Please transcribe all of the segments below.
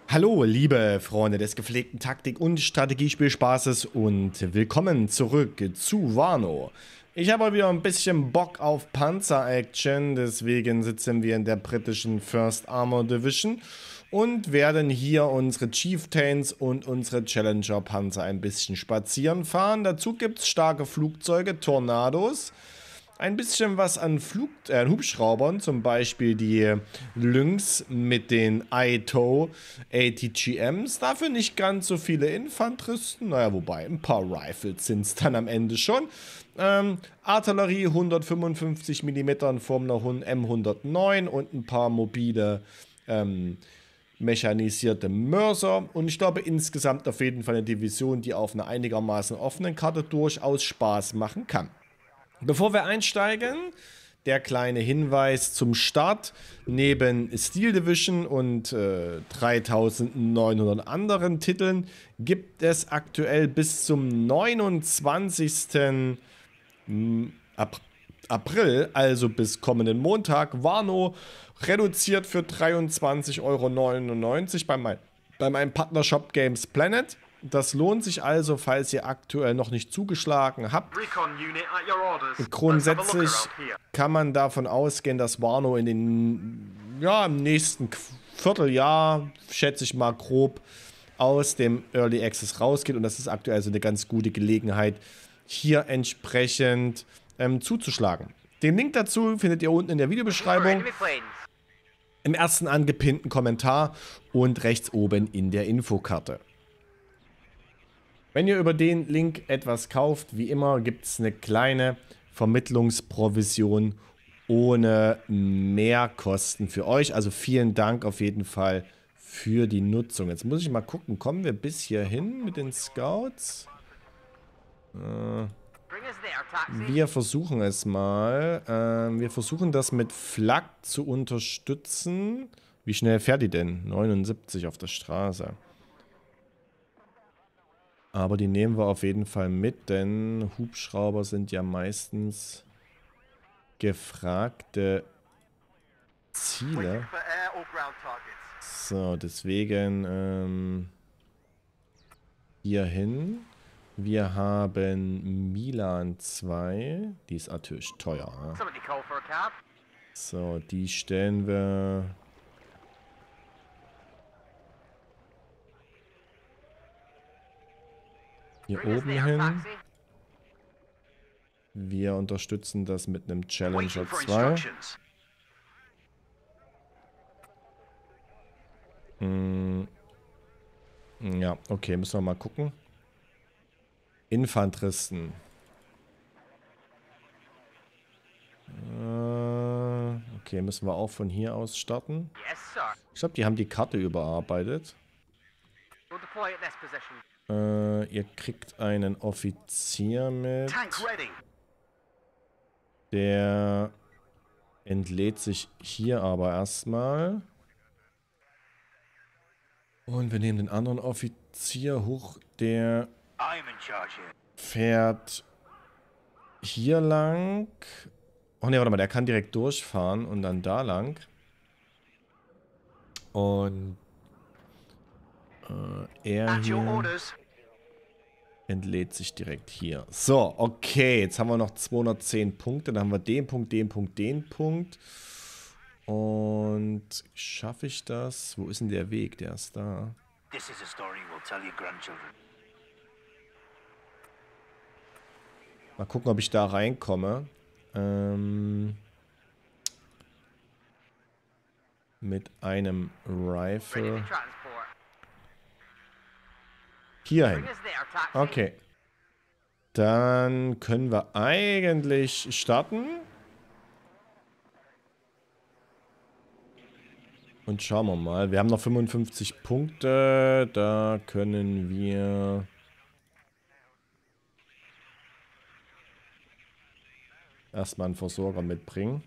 Hallo, liebe Freunde des gepflegten Taktik- und Strategiespielspaßes und willkommen zurück zu Wano. Ich habe wieder ein bisschen Bock auf Panzer-Action, deswegen sitzen wir in der britischen First Armor Division und werden hier unsere Chieftains und unsere Challenger-Panzer ein bisschen spazieren fahren. Dazu gibt es starke Flugzeuge, Tornados. Ein bisschen was an Hubschraubern, zum Beispiel die Lynx mit den Aito ATGMs. Dafür nicht ganz so viele Infanteristen, naja, wobei ein paar Rifles sind es dann am Ende schon. Artillerie 155 mm in Form einer M109 und ein paar mobile mechanisierte Mörser. Und ich glaube insgesamt auf jeden Fall eine Division, die auf einer einigermaßen offenen Karte durchaus Spaß machen kann. Bevor wir einsteigen, der kleine Hinweis zum Start. Neben Steel Division und 3900 anderen Titeln gibt es aktuell bis zum 29. April, also bis kommenden Montag, Wano reduziert für 23,99 € bei meinem Partnershop Games Planet. Das lohnt sich also, falls ihr aktuell noch nicht zugeschlagen habt. Grundsätzlich kann man davon ausgehen, dass Wano in den, im nächsten Vierteljahr, schätze ich mal grob, aus dem Early Access rausgeht. Und das ist aktuell so eine ganz gute Gelegenheit, hier entsprechend zuzuschlagen. Den Link dazu findet ihr unten in der Videobeschreibung, im ersten angepinnten Kommentar und rechts oben in der Infokarte. Wenn ihr über den Link etwas kauft, wie immer gibt es eine kleine Vermittlungsprovision ohne Mehrkosten für euch. Also vielen Dank auf jeden Fall für die Nutzung. Jetzt muss ich mal gucken, kommen wir bis hierhin mit den Scouts? Wir versuchen es mal. Wir versuchen das mit Flak zu unterstützen. Wie schnell fährt die denn? 79 auf der Straße. Aber die nehmen wir auf jeden Fall mit, denn Hubschrauber sind ja meistens gefragte Ziele. So, deswegen hierhin. Wir haben Milan 2. Die ist natürlich teuer. Ne? So, die stellen wir... hier oben hin. Wir unterstützen das mit einem Challenger 2. Ja, okay, müssen wir mal gucken. Infanteristen. Okay, müssen wir auch von hier aus starten. Ich glaube, die haben die Karte überarbeitet. Ihr kriegt einen Offizier mit. Der entlädt sich hier aber erstmal. Und wir nehmen den anderen Offizier hoch. Der fährt hier lang. Oh ne, warte mal, der kann direkt durchfahren und dann da lang. Und er hier entlädt sich direkt hier. So, okay, jetzt haben wir noch 210 Punkte. Dann haben wir den Punkt, den Punkt, den Punkt. Und schaffe ich das? Wo ist denn der Weg? Der ist da. Mal gucken, ob ich da reinkomme. Mit einem Rifle. Hierhin. Okay. Dann können wir eigentlich starten. Und schauen wir mal. Wir haben noch 55 Punkte. Da können wir... erstmal einen Versorger mitbringen.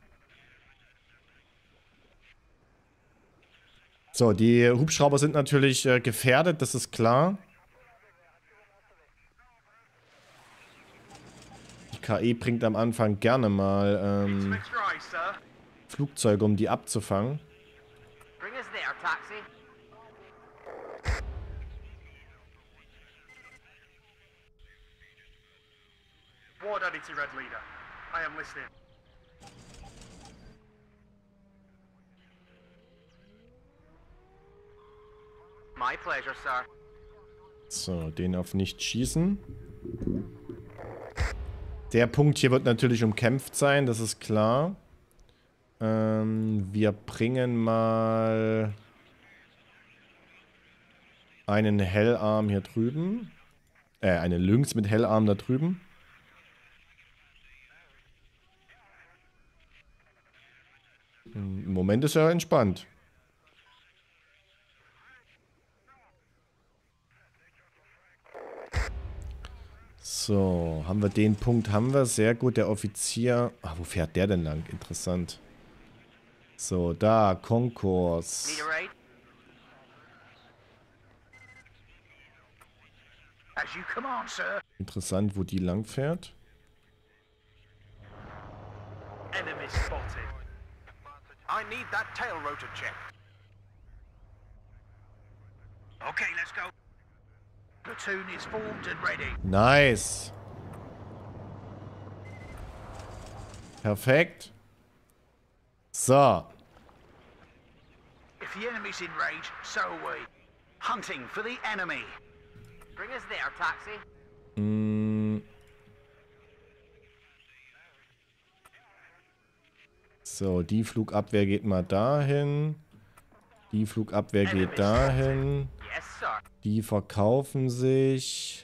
So, die Hubschrauber sind natürlich gefährdet, das ist klar. Die KI bringt am Anfang gerne mal Flugzeuge, um die abzufangen. Ward Addy Red Leader. I am listening. My pleasure, sir. So, den auf nicht schießen. Der Punkt hier wird natürlich umkämpft sein, das ist klar. Wir bringen mal einen Hellarm hier drüben. Eine Lynx mit Hellarm da drüben. Im Moment ist er entspannt. So, haben wir den Punkt, haben wir. Sehr gut, der Offizier. Ah, wo fährt der denn lang? Interessant. So, da, Konkurs. Interessant, wo die lang fährt. Enemy spotted. I need that tail rotor checked. Okay, let's go. Platoon is formed and ready. Nice. Perfekt. So. If the enemy's in rage, so are we. Hunting for the enemy. Bring us there, taxi. So, die Flugabwehr geht mal dahin. Die Flugabwehr geht dahin. Yes, sir. Die verkaufen sich.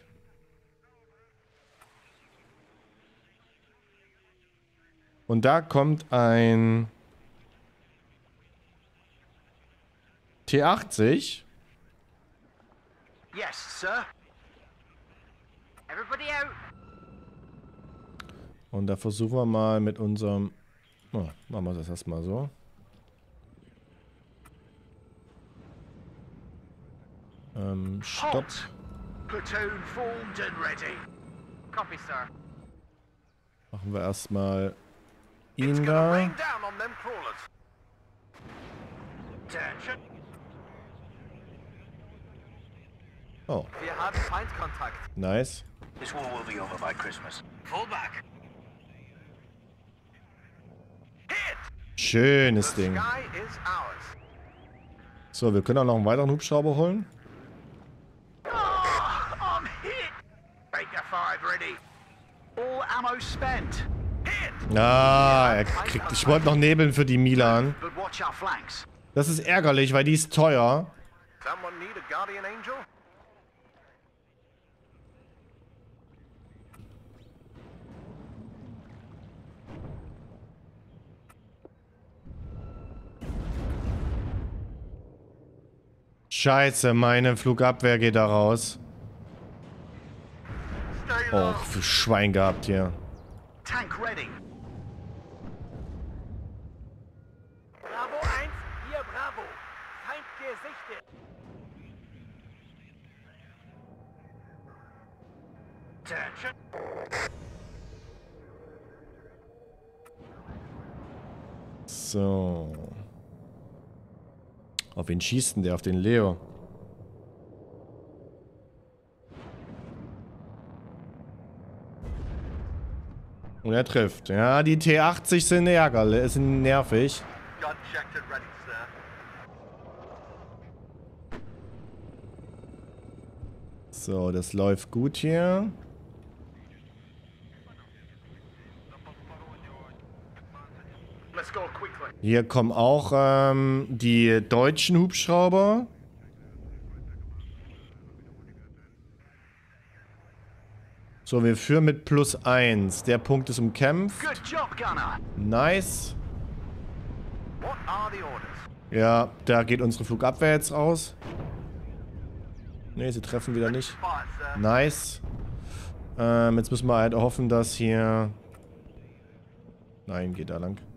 Und da kommt ein T80. Yes, sir. Everybody out. Und da versuchen wir mal mit unserem... Oh, machen wir das erstmal so. Stopp. Platoon formed and ready. Copy, sir. Machen wir erstmal ihn da. Rain down on them crawlers. Attention. Oh, Wir haben Feindkontakt. nice. This war will be over by Christmas. Fall back. Hit. Schönes The Ding. sky is ours. So, wir können auch noch einen weiteren Hubschrauber holen. Oh, I'm hit. Baker 5 ready. All ammo spent. Hit. Ah, er kriegt... Ich wollte noch nebeln für die Milan. But watch our flanks. Das ist ärgerlich, weil die ist teuer. Someone need a guardian angel? Scheiße, meine Flugabwehr geht da raus. Stay Oh, low. für Schwein gehabt hier. Tank ready. Bravo 1, hier Bravo. Feind gesichtet. Attention. So. Auf wen schießt denn der? Auf den Leo. Und er trifft. Ja, die T80 sind ärgerlich, sind nervig. Gun checked and ready, sir. So, das läuft gut hier. Let's go quickly. Hier kommen auch die deutschen Hubschrauber. So, wir führen mit +1. Der Punkt ist umkämpft. Good job, Gunner. Nice. What are the orders? Ja, da geht unsere Flugabwehr jetzt raus. Ne, sie treffen wieder nicht. Fire, sir. Nice. Jetzt müssen wir halt hoffen, dass hier... Nein, geht da lang.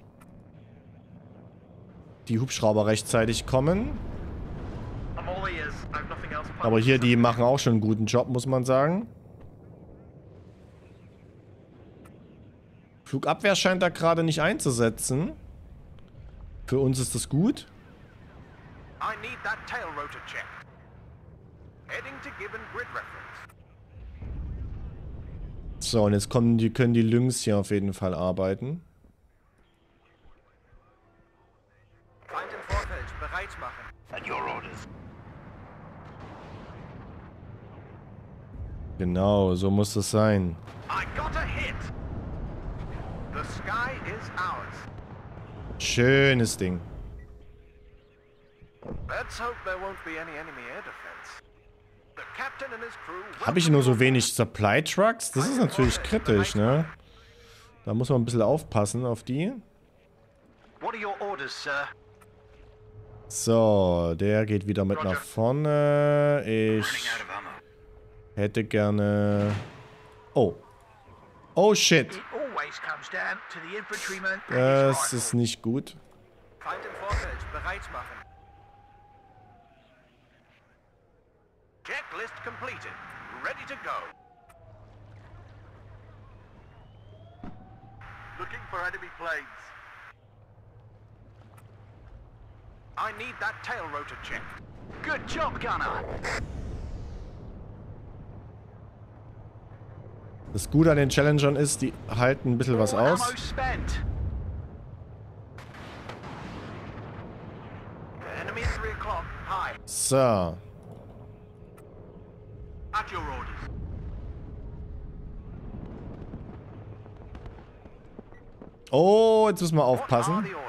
Die Hubschrauber rechtzeitig kommen. I'm all ears. I've nothing else planned. Aber hier, die machen auch schon einen guten Job, muss man sagen. Flugabwehr scheint da gerade nicht einzusetzen. Für uns ist das gut. I need that tail rotor check. Heading to given grid reference. So, und jetzt können die Lynx hier auf jeden Fall arbeiten. Feind im Vorfeld, bereit machen. At your orders. Genau, so muss es sein. I got a hit. The sky is ours. Schönes Ding. Let's hope there won't be any enemy air defense. The captain and his crew. Habe ich nur so wenig Supply Trucks? Das ist natürlich kritisch, ne? Da muss man ein bisschen aufpassen auf die. What are your orders, sir? So, der geht wieder mit nach vorne. Ich Running out of ammo. hätte gerne... Oh. Oh shit. It always comes down to the infantryman and his Das rifle. ist nicht gut. Feind im Vorfeld, bereit machen. Checklist completed. Ready to go. Looking for enemy planes. I need that tail rotor check. Good job, gunner. Das Gute an den Challengern ist, die halten ein bisschen was All aus. ammo spent. Enemy at 3 o'clock. High. So. At your orders. Oh, jetzt müssen wir What are aufpassen. the orders?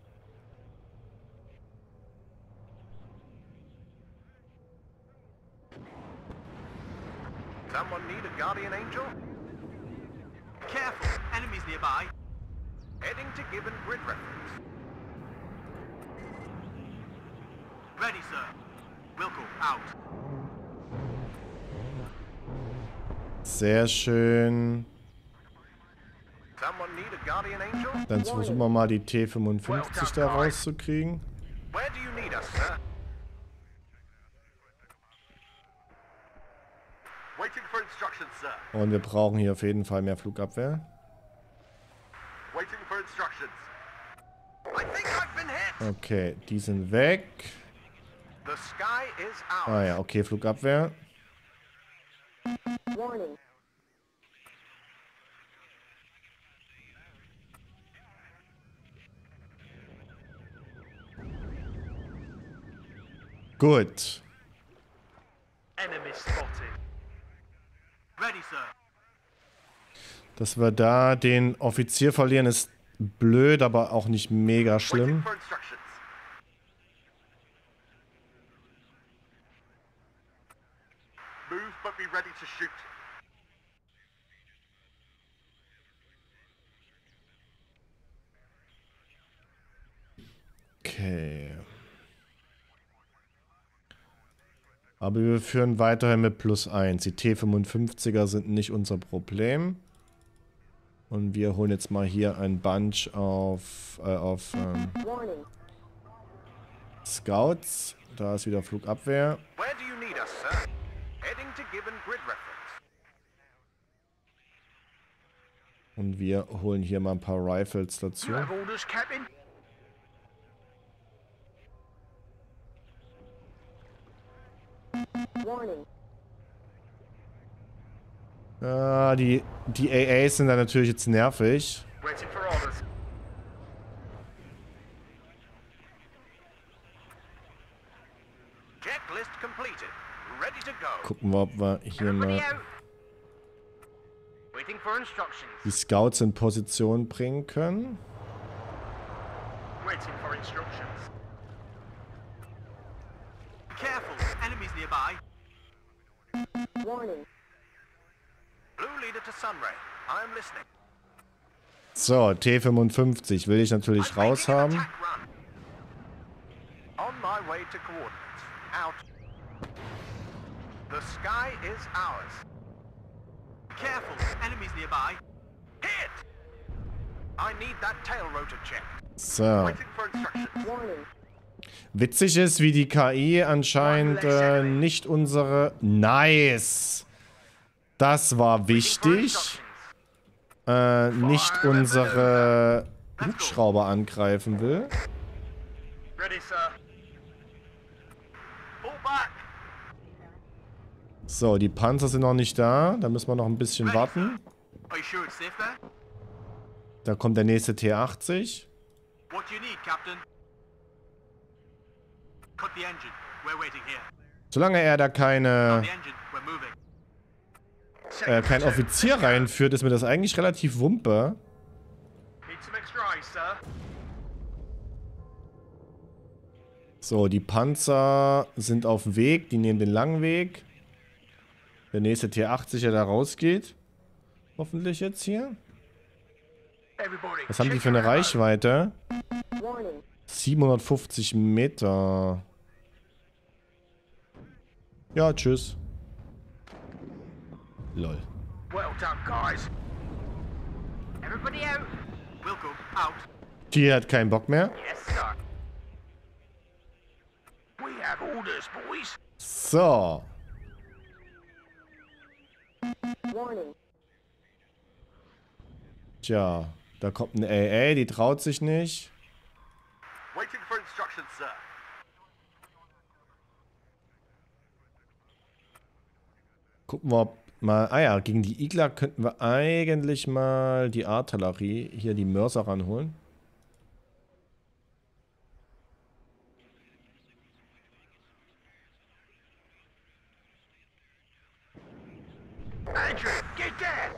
Someone need a guardian angel? Careful, enemies nearby. Heading to given grid reference. Ready, sir. Wilco, out. Sehr schön. Someone need a guardian angel? Dann versuchen wir mal die T55 da rauszukriegen. Where do you need us, sir? Waiting for instructions, sir. Und wir brauchen hier auf jeden Fall mehr Flugabwehr. Waiting for instructions. I think I've been hit. Okay, die sind weg. The sky is ours. Ah ja, okay, Flugabwehr. Warning. Gut. Enemy spotted. Ready, sir. Dass wir da den Offizier verlieren, ist blöd, aber auch nicht mega schlimm. For instructions. Move, but be ready to shoot. Okay. Aber wir führen weiterhin mit +1. Die T55er sind nicht unser Problem. Und wir holen jetzt mal hier ein Bunch auf Warning. Scouts. Da ist wieder Flugabwehr. Where do you need us, sir? Heading to given grid reference. Und wir holen hier mal ein paar Rifles You dazu. have orders, Captain? Warning. Die AAs sind da natürlich jetzt nervig. Waiting for orders. Checklist completed. Ready to go. Gucken wir, ob wir hier Everybody mal out. Waiting for instructions. die Scouts in Position bringen können. Waiting for instructions. Careful, enemies nearby. Warning. Blue leader to Sunray. I am listening. So, T55 will ich natürlich I'm making raus an haben. attack run. On my way to coordinates. Out. The sky is ours. Careful, enemies nearby. Hit! I need that tail rotor check. So. Waiting for instructions. Warning. Witzig ist, wie die KI anscheinend nicht unsere... Nice! Das war wichtig. Nicht unsere Hubschrauber angreifen will. Ready, sir. back! So, die Panzer sind noch nicht da. Da müssen wir noch ein bisschen warten. Are you sure it's safe there? Da kommt der nächste T80. What do you need, Captain? Cut the engine. We're waiting here. Solange er da Cut keine, the engine. We're moving. kein Offizier reinführt, ist mir das eigentlich relativ wumpe. Need some extra ice, sir. So, die Panzer sind auf dem Weg. Die nehmen den langen Weg. Der nächste T80, der da rausgeht. Hoffentlich jetzt hier. Everybody, Was haben die check für eine your ammo. Reichweite? 750 Meter. Ja, tschüss. Lol. Well done, guys. Everybody out. Wilco, out. Die hat keinen Bock mehr. Yes, sir. We have orders, boys. So. Tja, da kommt ein AA, die traut sich nicht. Waiting for instructions, sir. Gucken wir mal. Ah ja, gegen die Igler könnten wir eigentlich mal die Artillerie, hier die Mörser ranholen. Andrew, get there.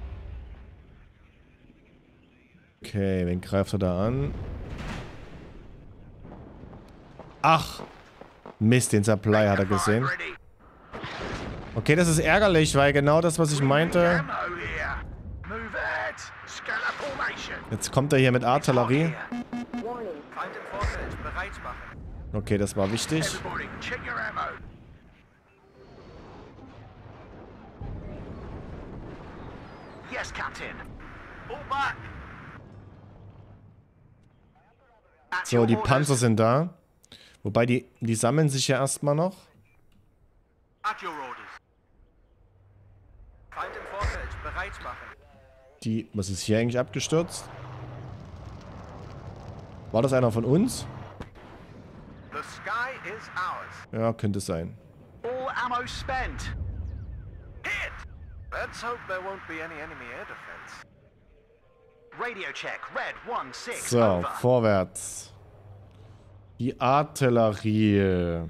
Okay, wen greift er da an? Ach! Mist, den Supply hat er gesehen. Ready. Okay, das ist ärgerlich, weil genau das, was ich meinte. Ammo here. Move it. Scalar formation. Jetzt kommt er hier mit Artillerie. Here. Feind im Vorfeld. Bereit machen. Okay, das war wichtig. Everybody, check your ammo. Yes, Captain. Pull back. At So, your die orders. Panzer sind da. Wobei, die sammeln sich ja erstmal noch. At your orders. Feind im Vorfeld. Bereit machen. Was ist hier eigentlich abgestürzt? War das einer von uns? The sky is ours. Ja, könnte sein. All ammo spent. Hit! Let's hope there won't be any enemy air defense. Radio check. Red 1-6. So, Over. vorwärts. Die Artillerie.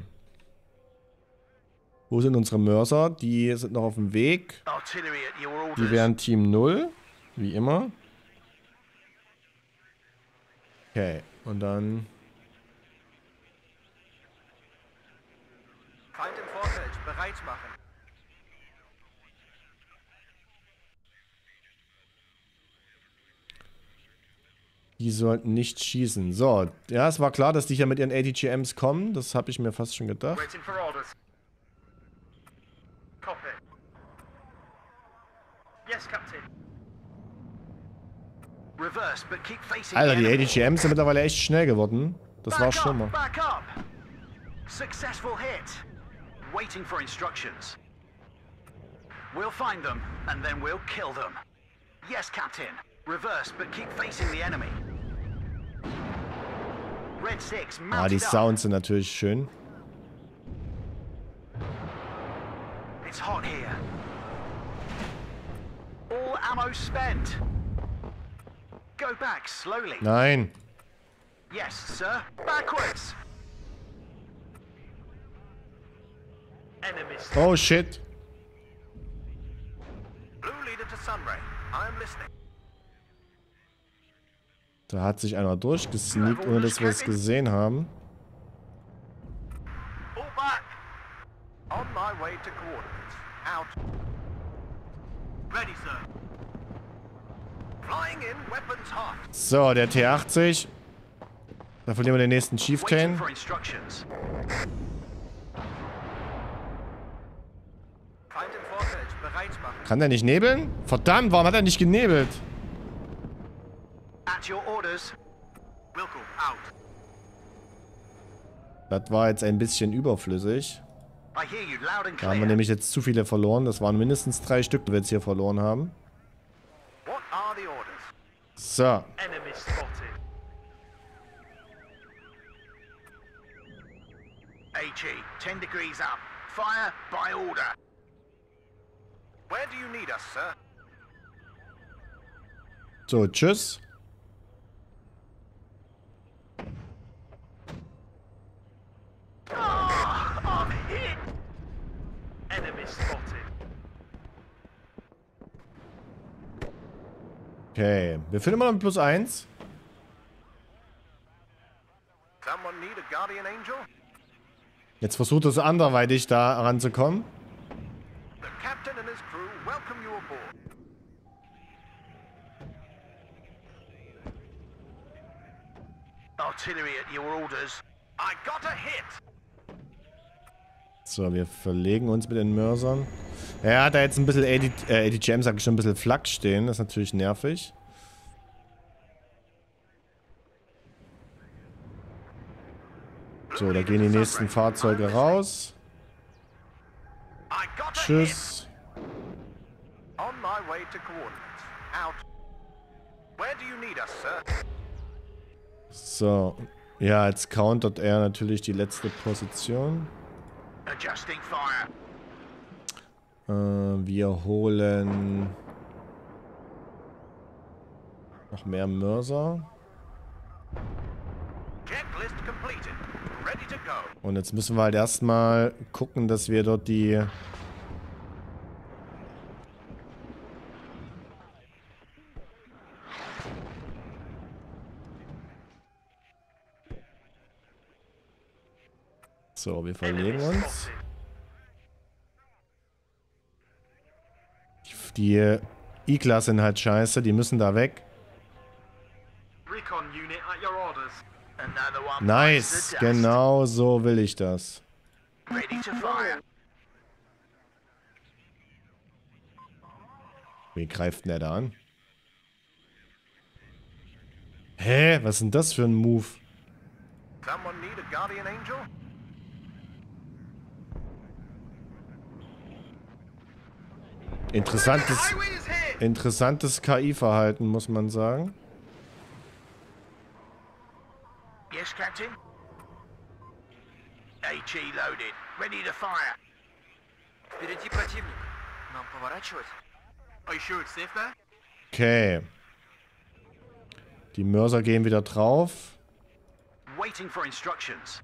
Wo sind unsere Mörser? Die sind noch auf dem Weg. Artillery at your orders. Die wären Team 0. Wie immer. Okay, und dann... Feind im Vorfeld. Bereit machen. Die sollten nicht schießen. So, ja, es war klar, dass die hier mit ihren ATGMs kommen. Das habe ich mir fast schon gedacht. Waiting for orders. Copy. Yes, Captain. Reverse, but keep facing Alter, the die enemy. ATGMs sind mittlerweile echt schnell geworden. Das war Back schlimmer. up, back up. Successful hit. Waiting for instructions. We'll find them, and then we'll kill them. Yes, Captain. Reverse, but keep facing the enemy. Red 6, Ah, die mounted up. Sounds sind natürlich schön. It's hot here. All ammo spent. Go back slowly. Nein. Yes, sir. Backwards. Enemies. Oh, shit. Blue leader to Sunray. I am listening. Da hat sich einer durchgesneakt, ohne dass wir es gesehen haben. Pull back. On my way to coordinates. Out. Ready, sir. Flying in, weapons hot. So, der T80. Da verlieren wir den nächsten Waiting Chieftain. for instructions. Feind im Vorfeld. Bereit machen. Kann der nicht nebeln? Verdammt, warum hat er nicht genebelt? At your orders. Wilco, out. Das war jetzt ein bisschen überflüssig. I hear you loud and Da haben wir clear. nämlich jetzt zu viele verloren. Das waren mindestens 3 Stück, die wir jetzt hier verloren haben. What are the orders? So. Enemy spotted. Archie, 10 degrees up. Fire by order. Where do you need us, sir? So, tschüss. I'm hit! Enemy spotted. Okay, wir finden immer noch mit +1. Someone need a guardian angel? Jetzt versucht es anderweitig da ranzukommen. The captain and his crew welcome you aboard. Artillery at your orders. I got a hit! So, wir verlegen uns mit den Mörsern. Er hat da jetzt ein bisschen ADGM, sag ich schon, ein bisschen Flak stehen. Das ist natürlich nervig. So, da gehen die nächsten Fahrzeuge raus. I got a hit! Tschüss. On my way to coordinates. Out. Where do you need us, sir? So. Ja, jetzt countert er natürlich die letzte Position. Adjusting fire. Wir holen noch mehr Mörser. Checklist completed. Ready to go. Und jetzt müssen wir halt erstmal gucken, dass wir dort die... So, wir verlegen uns. Die I-Klasse sind halt scheiße, die müssen da weg. Recon unit at your orders. Another one. Nice, bites the dust. genau so will ich das. Ready to fire. Wie greift denn der da an? Hä, was ist denn das für ein Move? Someone need a guardian angel? Interessantes KI-Verhalten, muss man sagen. Yes, Captain? AG loaded. Ready to fire. Впереди противник. Нам поворачивать? Are you sure it's safe there? Okay. Die Mörser gehen wieder drauf. Waiting for instructions.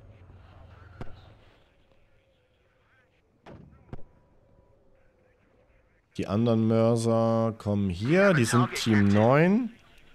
Die anderen Mörser kommen hier. Die sind Team 9.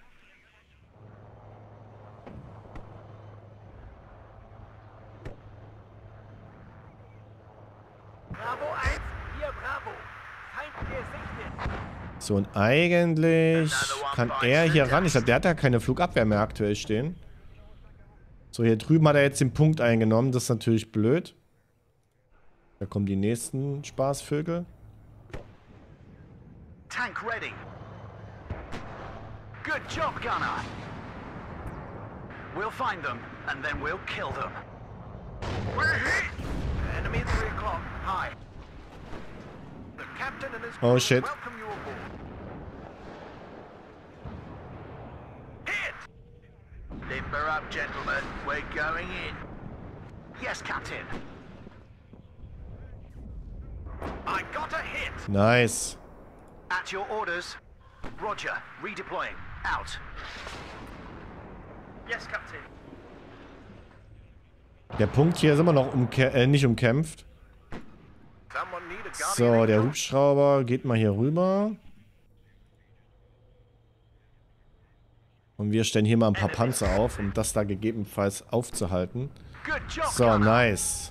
Bravo 1, hier Bravo. Feind gesichtet. So, und eigentlich kann er hier ran. Ich glaube, der hat ja keine Flugabwehr mehr aktuell stehen. So, hier drüben hat er jetzt den Punkt eingenommen. Das ist natürlich blöd. Da kommen die nächsten Spaßvögel. Tank ready. Good job, Gunner. We'll find them, and then we'll kill them. We're hit! Enemy at 3 o'clock. High. The captain and his Oh, crew shit. welcome you aboard. Hit! Limber up, gentlemen. We're going in. Yes, Captain. I got a hit! Nice. At your orders. Roger. Redeploying. Out. Yes, Captain. Der Punkt hier ist immer noch nicht umkämpft. Someone need a guardian So, der angel? Hubschrauber geht mal hier rüber. Und wir stellen hier mal ein paar Panzer auf, um das da gegebenenfalls aufzuhalten. Good job, So, Gunner. nice.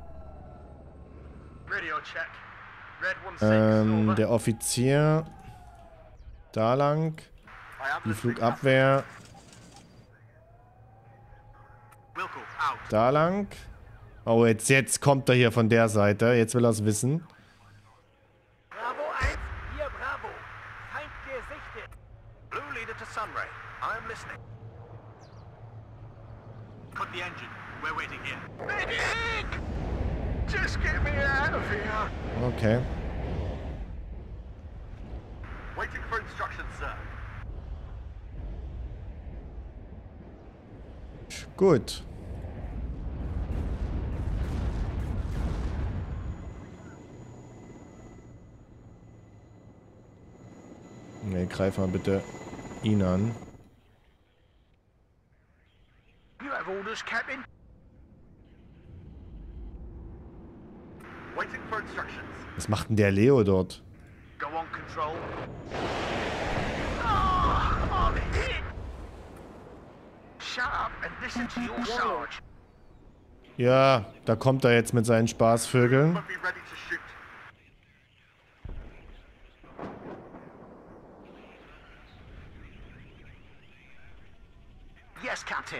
Radio check. Red 16 over. Der Offizier. Da lang. Die Flugabwehr. Wilco, out. Da lang. Oh, jetzt kommt er hier von der Seite. Jetzt will er es wissen. Bravo 1, hier Bravo. Feind gesichtet. Blue leader to Sunray. I am listening. Cut the engine. We're waiting here. Medic! Just get me out of here. Okay. Waiting for instructions, sir. Gut. Ne, greif mal bitte ihn an. You have orders, Captain? Waiting for instructions. Was macht denn der Leo dort? Go on, Control. Oh, I'm hit! Shut up and listen to your Sarge. Ja, da kommt er jetzt mit seinen Spaßvögeln. But be ready to shoot. Yes, Captain.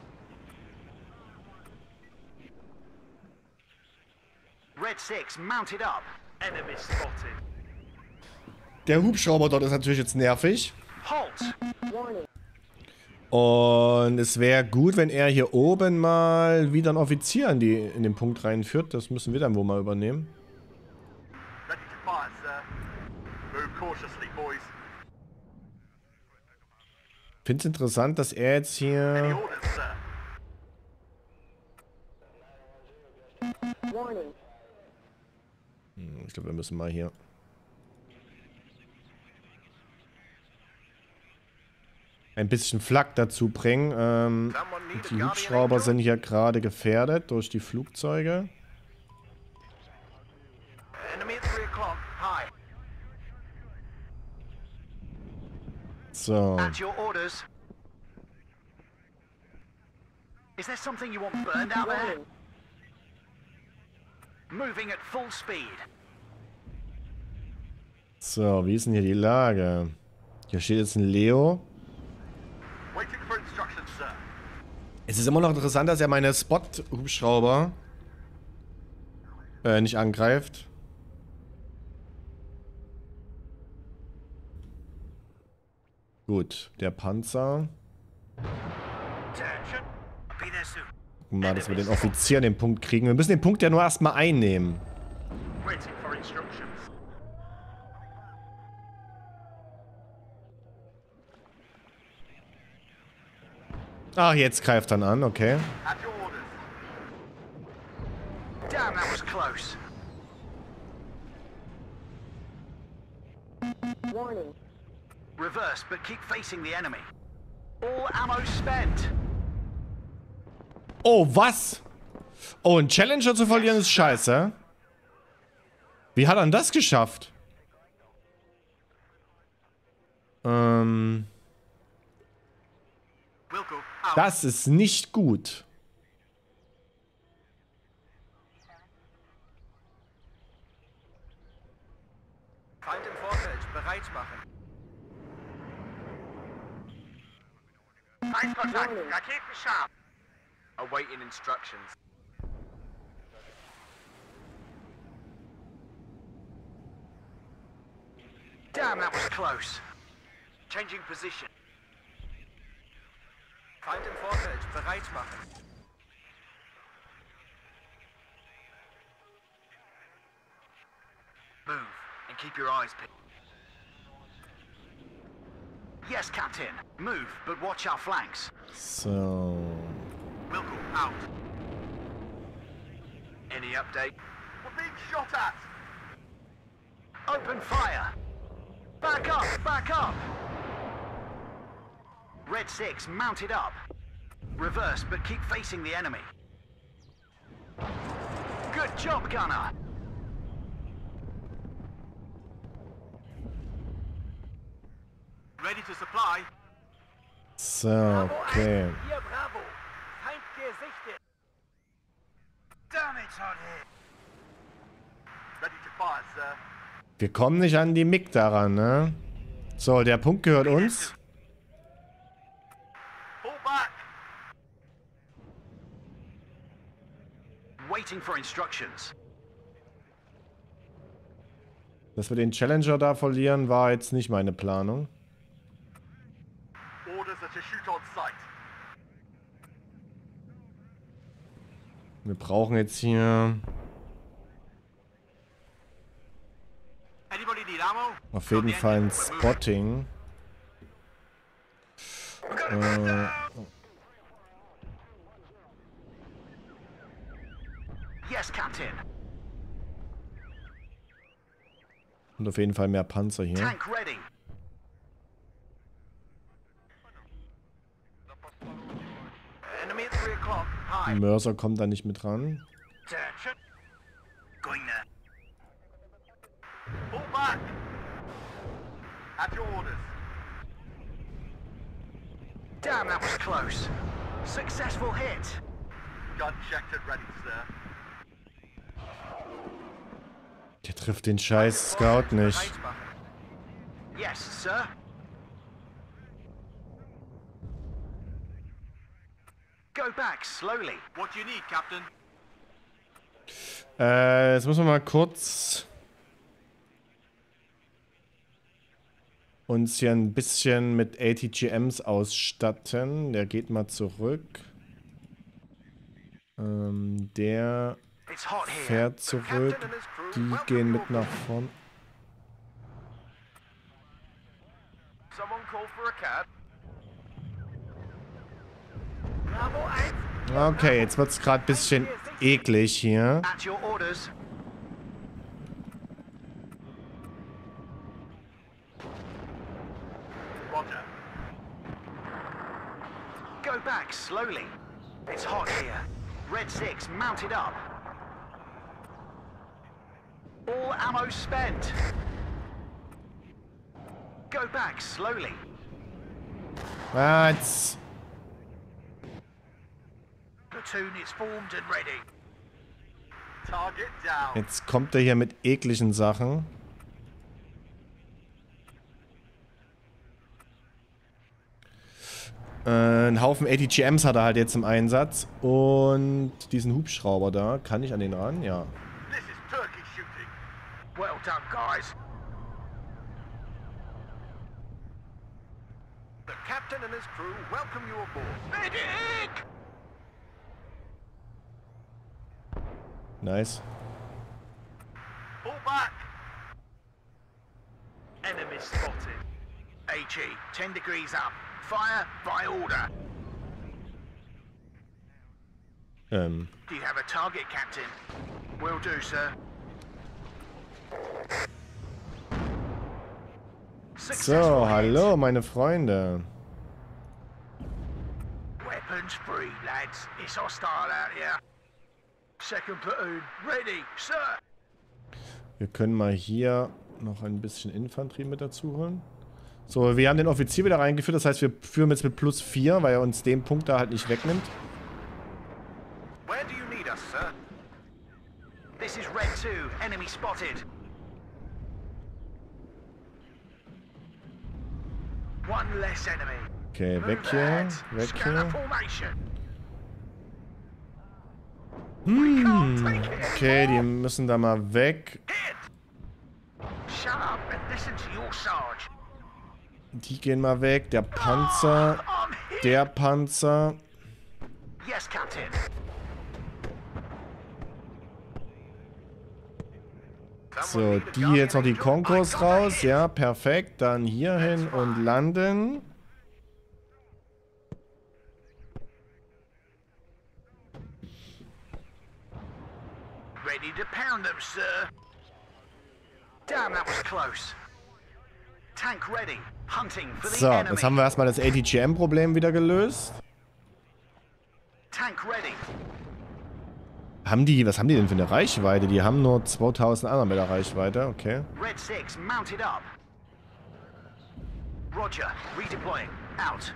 Red 6, mounted up. Enemy spotted. Der Hubschrauber dort ist natürlich jetzt nervig. Halt! Und es wäre gut, wenn er hier oben mal wieder einen Offizier in den Punkt reinführt. Das müssen wir dann wohl mal übernehmen. Ready to fire, sir. Move cautiously, boys. Ich finde es interessant, dass er jetzt Any hier... orders, sir? Ich glaube, wir müssen mal hier... ein bisschen Flak dazu bringen. Die Hubschrauber sind hier gerade gefährdet durch die Flugzeuge. Enemy at 3 o'clock. High. So. At your orders. Is there something you want burned out there? Moving at full speed. So, wie ist denn hier die Lage? Hier steht jetzt ein Leo. Waiting for instructions, sir. Es ist immer noch interessant, dass er meine Spot-Hubschrauber nicht angreift. Gut, der Panzer. Attention. Be there soon. Gucken wir mal, dass wir den Offizier an den Punkt kriegen. Wir müssen den Punkt ja nur erstmal einnehmen. Waiting for instructions. Ach, jetzt greift er an, okay. At your orders. Damn, that was close. Reverse, but keep facing the enemy. All ammo spent. Oh, was? Oh, einen Challenger zu verlieren ist scheiße. Wie hat er denn das geschafft? Wilco, out. Das ist nicht gut. Feind im Vorfeld. Bereit machen. Feindkontakt. Raketen scharf. Awaiting instructions. Damn, that was close. Changing position. Feind im Vorfeld. Bereit machen. Move and keep your eyes peeled. Yes, Captain. Move, but watch our flanks. So. Wilco, out. Any update? We're being shot at. Open fire. Back up, back up. Red 6, mounted up. Reverse, but keep facing the enemy. Good job, gunner. Ready to supply. So, okay. Hier, Bravo. Feind gesichtet. Damn it, hot hit. Ready to fire, sir. Wir kommen nicht an die MiG daran, ne? So, der Punkt gehört uns. Pull back. Waiting for instructions. Dass wir den Challenger da verlieren, war jetzt nicht meine Planung. Orders are to shoot on sight. Wir brauchen jetzt hier Anybody need ammo? auf jeden Fall ein Spotting. Yes, Captain. Und auf jeden Fall mehr Panzer hier. Tank ready. high. Mörser kommt da nicht mit ran. Attention. Going there. Pull back. At your orders. Damn, that was close. Successful hit. Gun checked and ready, sir. Der trifft den scheiß Scout nicht. Yes, sir. Go back slowly. What do you need, Captain? Jetzt müssen wir mal kurz uns hier ein bisschen mit ATGMs ausstatten. Der geht mal zurück. Der It's hot here. fährt zurück. Die gehen mit nach vorn. Someone call for a cab. Okay, jetzt wird es gerade ein bisschen eklig hier. At your orders. Roger. Go back slowly. It's hot here. Red 6 mounted up. All ammo spent. Go back slowly. Ah, jetzt. Platoon is formed and ready. Target down. Jetzt kommt er hier mit ekligen Sachen. Ein Haufen ATGMs hat er halt jetzt im Einsatz. Und diesen Hubschrauber da. Kann ich an den ran? Ja. This is turkey shooting. Well done, guys. The captain and his crew welcome you aboard. Medic! Nice. Pull back. Enemy spotted. AG, 10 degrees up. Fire by order. Do you have a target, Captain? Will do, sir. So, hallo meine Freunde. Weapons free, lads. It's hostile out here. Second platoon, ready, sir. Wir können mal hier noch ein bisschen Infanterie mit dazu holen. So, wir haben den Offizier wieder reingeführt, das heißt, wir führen jetzt mit +4, weil er uns den Punkt da halt nicht wegnimmt. Where do you need us, sir? This is Red 2, enemy spotted. One less enemy. Okay, weg Move, hier, lads. weg Scanner hier. formation. We can't take it Okay, die anymore. müssen da mal weg. Hit! Shut up and listen to your Sarge. Die gehen mal weg. Der Panzer, I'm hit. der Panzer. Yes, Captain. So, die jetzt noch die Konkurs raus. Ja, perfekt. Dann hier hin und landen. Ready to pound them, sir. Damn, that was close. Tank ready. Hunting for the So, enemy. jetzt haben wir erstmal das ATGM-Problem wieder gelöst. Tank ready. Was haben die denn für eine Reichweite? Die haben nur 2100 Meter Reichweite, okay. Red 6 mounted up. Roger. Redeploying. Out.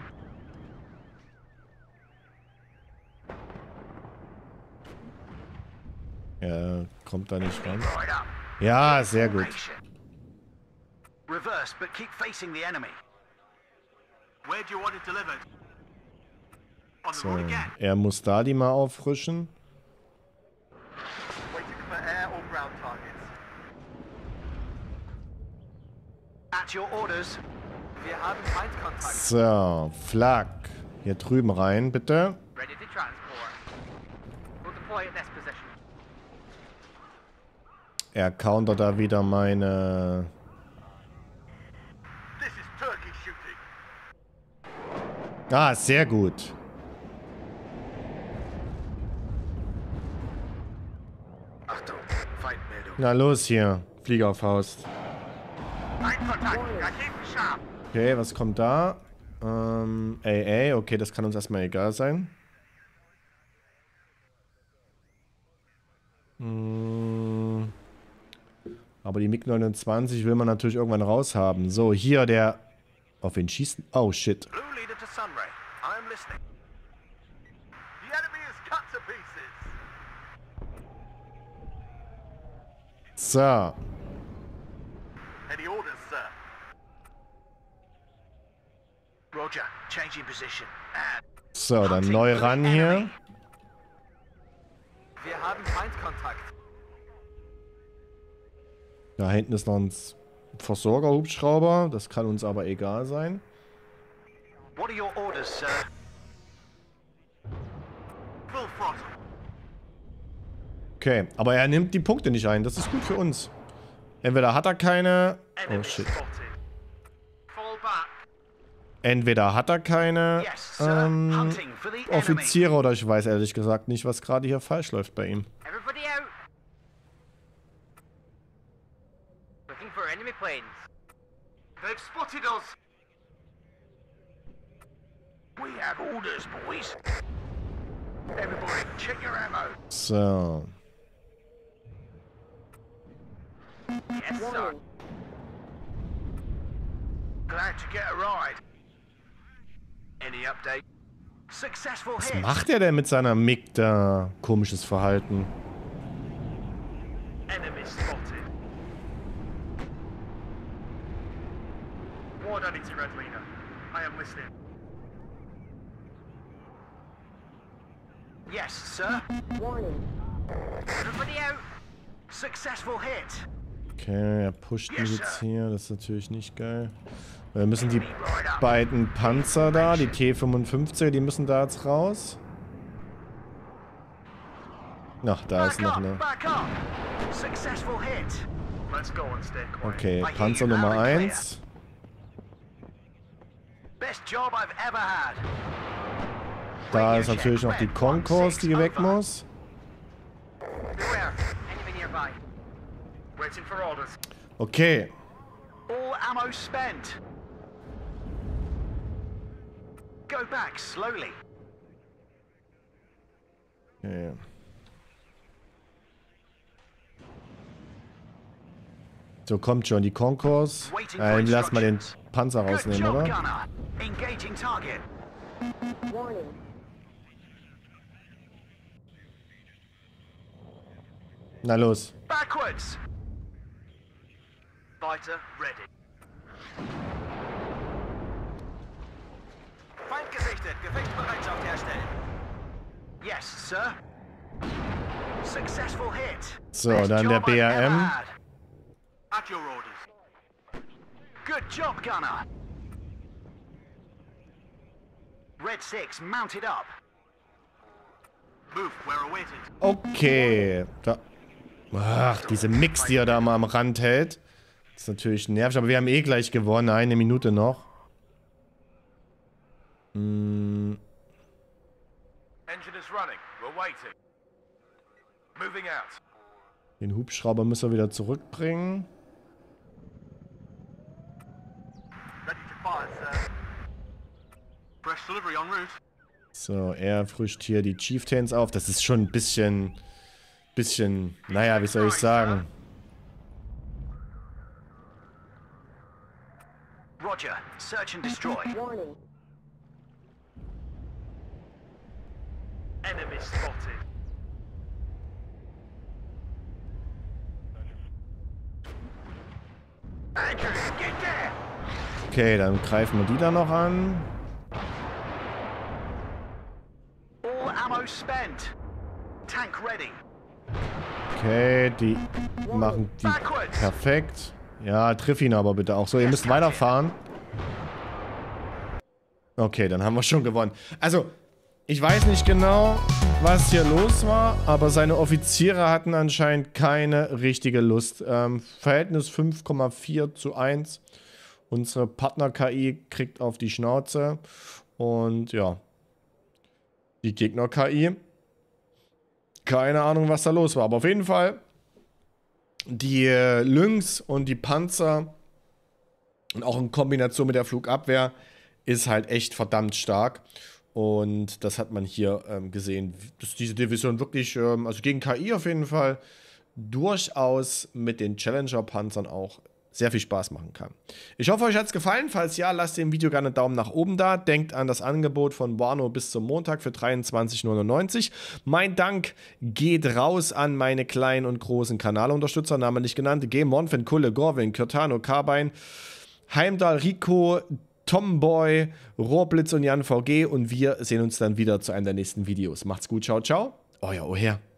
Ja, kommt da nicht ran. Right up. Ja, sehr gut. Formation. Reverse, but keep facing the enemy. Where do you want it delivered? On the So, road again. er muss da die mal auffrischen. Waiting for air or ground targets. At your orders. Wir haben Feindkontakt. So, Flak. Hier drüben rein, bitte. Ready to transport. We'll deploy at this position. Er countert da wieder meine... This is turkey shooting. Ah, sehr gut. Achtung. Feindmeldung. Na los hier, Fliegerfaust. Feindkontakt. Keep sharp. Okay, was kommt da? AA, okay, das kann uns erstmal egal sein. Aber die MiG-29 will man natürlich irgendwann raushaben. So, hier der... Auf wen schießen? Oh, shit. Blue leader to Sunray. I am listening. The enemy is cut to pieces. So. Any orders, sir? Roger, changing position. And So, dann neu ran hier. Wir haben Feindkontakt. Da hinten ist noch ein Versorgerhubschrauber. Das kann uns aber egal sein. what are your orders, sir? Full throttle. Okay, aber er nimmt die Punkte nicht ein. Das ist gut für uns. Entweder hat er keine... Oh, Enemy shit. spotted. Fall back. Entweder hat er keine Yes, sir. Hunting for the enemy. Offiziere oder ich weiß ehrlich gesagt nicht, was gerade hier falsch läuft bei ihm. Everybody out. Looking for enemy planes. They've spotted us. We have orders, boys. Everybody, check your ammo. So. Yes, sir. Glad to get a ride. Any update? Successful Was hit. macht er denn mit seiner MiG da? Komisches Verhalten. Enemy spotted. Ward added to Red Leader. I am listening. Yes, sir. Everybody out. Successful hit. Okay, er pusht mich jetzt hier. Das ist natürlich nicht geil. Wir müssen die beiden Panzer da, die T-55, die müssen da jetzt raus. Ach, da ist noch eine. Back up. Successful hit. Let's go and stay quiet. Okay, Panzer Nummer 1. Best job I've ever had. Da ist natürlich noch die Concourse, die weg muss. Beware. Enemy nearby. Waiting for orders. Okay. All ammo spent. Go back slowly. Okay. So, kommt schon, die Concourse. Lass mal den Panzer Good rausnehmen, job, oder? Gunner. Engaging target. Na los. Backwards. Fighter ready. Feind gesichtet. Gefechtsbereitschaft herstellen. Yes, sir. Successful hit. So, Best dann der job I've ever BRM. had. At your orders. Good job, Gunner. Red 6 mounted up. Move where awaited. Okay. Da. Ach, diese Mix, die er da mal am Rand hält. Das ist natürlich nervig, aber wir haben eh gleich gewonnen. Eine Minute noch. Engine is running. We're waiting. Moving out. Den Hubschrauber müssen wir wieder zurückbringen. Ready to fire, sir. Fresh delivery en route. So, er frischt hier die Chieftains auf. Das ist schon ein bisschen, naja, wie soll ich sagen? Roger. Search and destroy. Enemy spotted. Andrew, get there. Okay, dann greifen wir die da noch an. All ammo spent. Tank ready. Okay, die machen die perfekt. Ja, triff ihn aber bitte auch. So, ihr müsst weiterfahren. Okay, dann haben wir schon gewonnen. Also, ich weiß nicht genau, was hier los war, aber seine Offiziere hatten anscheinend keine richtige Lust. Verhältnis 5,4:1. Unsere Partner-KI kriegt auf die Schnauze. Und ja, die Gegner-KI, keine Ahnung, was da los war. Aber auf jeden Fall, die Lynx und die Panzer und auch in Kombination mit der Flugabwehr ist halt echt verdammt stark. Und das hat man hier gesehen, dass diese Division wirklich, also gegen KI auf jeden Fall, durchaus mit den Challenger-Panzern auch sehr viel Spaß machen kann. Ich hoffe, euch hat es gefallen. Falls ja, lasst dem Video gerne einen Daumen nach oben da. Denkt an das Angebot von Wano bis zum Montag für 23,99 €. Mein Dank geht raus an meine kleinen und großen Kanalunterstützer, Name nicht genannt, Game Monfin, Kulle, Gorwin, Kürtano, Carbine, Heimdall, Rico, Tomboy, Rohrblitz und Jan VG. Und wir sehen uns dann wieder zu einem der nächsten Videos. Macht's gut, ciao, ciao. Euer Oher.